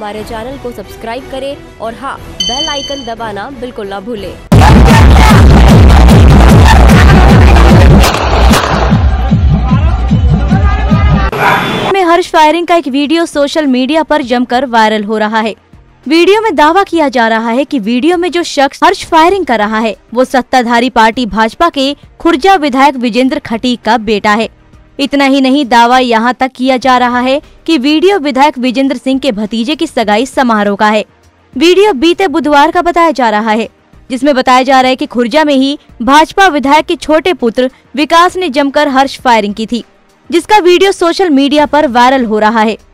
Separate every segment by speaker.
Speaker 1: हमारे चैनल को सब्सक्राइब करें और हाँ, बेल आइकन दबाना बिल्कुल ना भूलें।
Speaker 2: हर्ष फायरिंग का एक वीडियो सोशल मीडिया पर जमकर वायरल हो रहा है। वीडियो में दावा किया जा रहा है कि वीडियो में जो शख्स हर्ष फायरिंग कर रहा है वो सत्ताधारी पार्टी भाजपा के खुर्जा विधायक विजेंद्र खटीक का बेटा है। इतना ही नहीं, दावा यहां तक किया जा रहा है कि वीडियो विधायक विजेंद्र सिंह के भतीजे की सगाई समारोह का है। वीडियो बीते बुधवार का बताया जा रहा है, जिसमें बताया जा रहा है कि खुर्जा में ही भाजपा विधायक के छोटे पुत्र विकास ने जमकर हर्ष फायरिंग की थी, जिसका वीडियो सोशल मीडिया पर वायरल हो रहा है।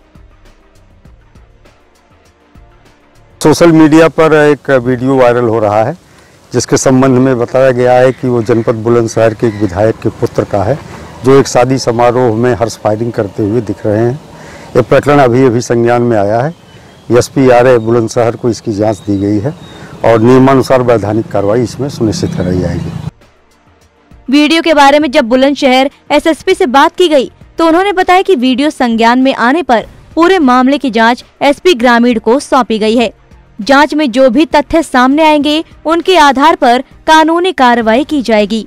Speaker 3: सोशल मीडिया पर एक वीडियो वायरल हो रहा है, जिसके संबंध में बताया गया है कि वो जनपद बुलंदशहर के एक विधायक के पुत्र का है, जो एक शादी समारोह में हर्ष फायरिंग करते हुए दिख रहे हैं। ये प्रकरण अभी संज्ञान में आया है। एसपी आरए बुलंदशहर को इसकी जांच दी गई है और नियमानुसार वैधानिक कार्रवाई इसमें सुनिश्चित कराई जाएगी।
Speaker 2: वीडियो के बारे में जब बुलंदशहर एसएसपी से बात की गई तो उन्होंने बताया कि वीडियो संज्ञान में आने पर पूरे मामले की जांच एसपी ग्रामीण को सौंपी गई है। जांच में जो भी तथ्य सामने आएंगे उनके आधार पर कानूनी कार्रवाई की जाएगी।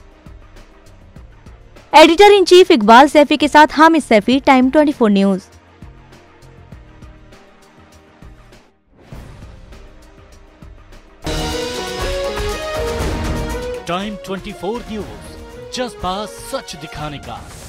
Speaker 2: Editor in chief Iqbal Saifi के साथ Hamid Saifi, time 24 news.
Speaker 4: Time 24 news, जज्बा सच दिखाने का।